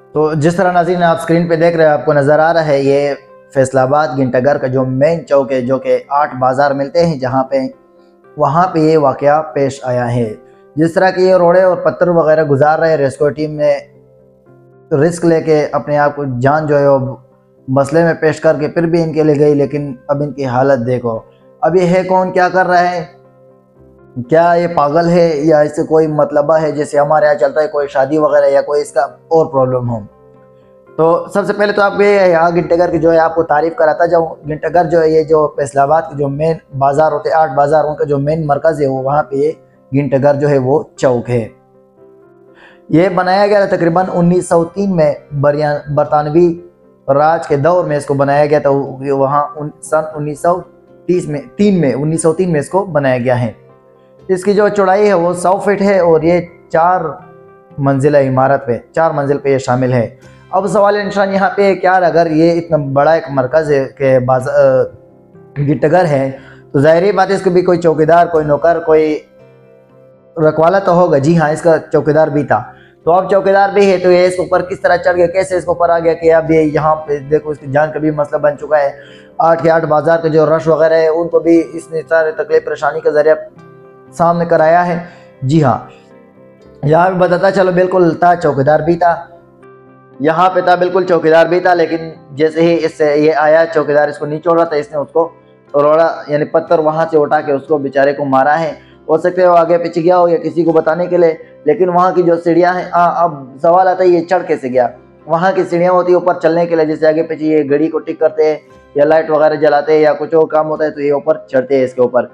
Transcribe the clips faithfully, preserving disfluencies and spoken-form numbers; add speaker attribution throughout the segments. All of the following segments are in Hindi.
Speaker 1: तो जिस तरह नाज़रीन आप स्क्रीन पे देख रहे हैं, आपको नज़र आ रहा है ये फैसलाबाद घंटाघर का जो मेन चौक है, जो कि आठ बाज़ार मिलते हैं जहाँ पे, वहाँ पे ये वाक़या पेश आया है। जिस तरह की ये रोड़े और पत्थर वगैरह गुजार रहे, रेस्क्यू टीम ने रिस्क लेके अपने आप को जान जो है वो मसले में पेश करके फिर भी इनके लिए गई, लेकिन अब इनकी हालत देखो। अब ये है कौन, क्या कर रहा है, क्या ये पागल है या इससे कोई मतलबा है, जैसे हमारे यहाँ चलता है कोई शादी वगैरह या कोई इसका और प्रॉब्लम हो। तो सबसे पहले तो आप ये यहाँ घंटेघर की जो है आपको तारीफ़ कराता जाऊँ। घंटेघर जो है ये जो फैसलाबाद के जो मेन बाज़ार होते हैं, आठ बाज़ार, उनका जो मेन मरकज़ है वो वहाँ पे ये घंटेघर जो है वो चौक है। ये बनाया गया था तकरीबन उन्नीस सौ तीन में, बरतानवी राज के दौर में इसको बनाया गया था। वहाँ उन, सन उन्नीस सौ तीस में तीन में उन्नीस सौ तीन में इसको बनाया गया है। इसकी जो चौड़ाई है वो सौ फीट है और ये चार मंजिला इमारत पे चार मंजिल पे ये शामिल है। अब सवाल निशान यहाँ पे क्या, अगर ये इतना बड़ा एक मरकज़ है के घंटेघर है, तो ज़ाहिर बात है इसको भी कोई चौकीदार, कोई नौकर, कोई रखवाला तो होगा। जी हाँ, इसका चौकीदार भी था। तो अब चौकीदार भी है तो ये इसके ऊपर किस तरह चढ़ गया, कैसे इसके ऊपर आ गया कि अब ये यहाँ पे देखो इसकी जान का भी मसला बन चुका है। आठ के आठ बाज़ार के जो रश वगैरह है उनको भी इसने सारे तकलीफ परेशानी का ज़रिया सामने कराया है। जी हाँ, यहाँ भी बताता चलो बिल्कुल था, चौकीदार भी था, यहाँ पे था बिल्कुल चौकीदार भी था। लेकिन जैसे ही इससे ये आया, चौकीदार इसको नहीं छोड़ रहा था, इसने उसको रोड़ा यानी पत्थर वहाँ से उठा के उसको बेचारे को मारा है। हो सकता है वो आगे पीछे गया हो या किसी को बताने के लिए, लेकिन वहाँ की जो सीढ़ियाँ हैं, अब सवाल आता है ये चढ़ कैसे गया। वहाँ की सीढ़ियाँ होती है ऊपर चलने के लिए, जैसे आगे पीछे ये घड़ी को टिक करते हैं या लाइट वगैरह जलाते हैं या कुछ और काम होता है तो ये ऊपर चढ़ते हैं इसके ऊपर।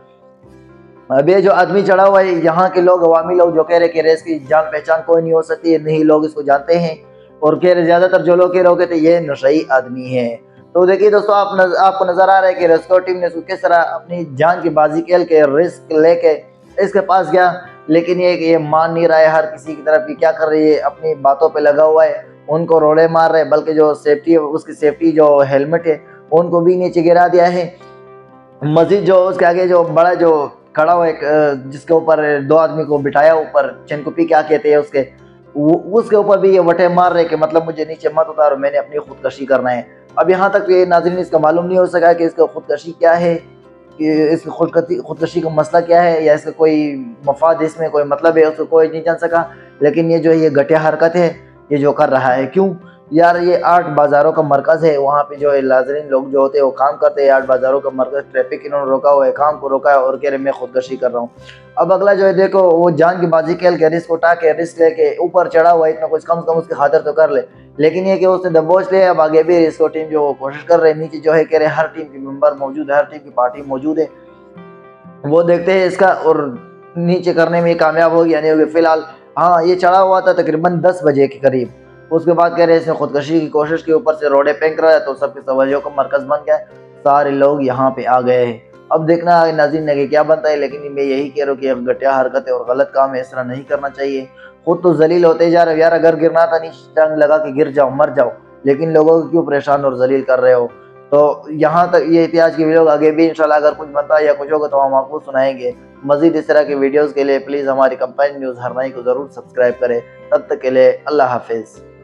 Speaker 1: अब ये जो आदमी चढ़ा हुआ है, यहाँ के लोग, अवामी लोग जो कह रहे कि रेस की जान पहचान कोई नहीं हो सकती है, नहीं लोग इसको जानते हैं और कह रहे ज़्यादातर जो लोग कह रहे होते ये नशई आदमी है। तो देखिए दोस्तों, आप नज, आपको नजर आ रहा है कि रेस्क्यू टीम ने किस तरह अपनी जान की बाजी खेल के रिस्क लेके इसके पास गया, लेकिन ये ये मान नहीं रहा है हर किसी की तरफ की। क्या कर रही है, अपनी बातों पे लगा हुआ है, उनको रोड़े मार रहे हैं, बल्कि जो सेफ्टी उसकी सेफ्टी जो हेलमेट है उनको भी नीचे गिरा दिया है। मजीद जो उसके आगे जो बड़ा जो खड़ा हुआ एक जिसके ऊपर दो आदमी को बिठाया ऊपर, चिनकुपी क्या कहते हैं उसके, उसके ऊपर भी ये वटे मार रहे कि मतलब मुझे नीचे मत उतारो, मैंने अपनी खुदकशी करना है। अब यहाँ तक ये नाज़रीन इसका मालूम नहीं हो सका कि इसका खुदकशी क्या है, कि इसकी खुदकशी खुदकशी का मसला क्या है या इसका कोई मफाद इसमें कोई मतलब है, उसको कोई नहीं जान सका। लेकिन ये जो ये घटिया हरकत है ये जो कर रहा है, क्यों यार, ये आठ बाज़ारों का मरकज़ है, वहाँ पे जो है नाज़रीन लोग जो होते हैं वो काम करते हैं। आठ बाज़ारों का मरकज़, ट्रैफिक इन्होंने रोका हुआ है, काम को रोका है और कह रहे मैं खुदकशी कर रहा हूँ। अब अगला जो है देखो, वो जान की बाजी खेल के रिस्क उठा के रिस्क लेके ऊपर चढ़ा हुआ है, इतना कुछ कम से कम उसकी खातिर तो कर ले, लेकिन ये कि उसने दबोच लिया। अब आगे भी इसको टीम जो कोशिश कर रहे हैं, नीचे जो है कह रहे हर टीम की मेंबर मौजूद है, हर टीम की पार्टी मौजूद है, वो देखते हैं इसका, और नीचे करने में कामयाब हो गया। यानी फिलहाल हाँ, ये चढ़ा हुआ था तकरीबन दस बजे के करीब। उसके बाद कह रहे इसने खुदकशी की कोशिश की, ऊपर से रोडे फेंक रहा है, तो सबकी तवज्जो का मरकज बन गया, सारे लोग यहाँ पे आ गए हैं। अब देखना है नाज़रीन ने क्या बनता है, लेकिन मैं यही कह रहा हूँ कि घटिया हरकत है और गलत काम है, इस तरह नहीं करना चाहिए। खुद तो जलील होते जा रहे हो यार, अगर गिरना था नीचे टांग लगा के गिर जाओ, मर जाओ, लेकिन लोगों को क्यों परेशान और जलील कर रहे हो। तो यहाँ तक ये इतिहास की वीडियो, आगे भी इंशाल्लाह अगर कुछ बनता है या कुछ होगा तो हम आपको सुनाएंगे। मजीद इस तरह की वीडियोस के लिए प्लीज़ हमारी कंपाइन न्यूज़ हरनाई को ज़रूर सब्सक्राइब करें। तब तक के लिए अल्लाह हाफिज़।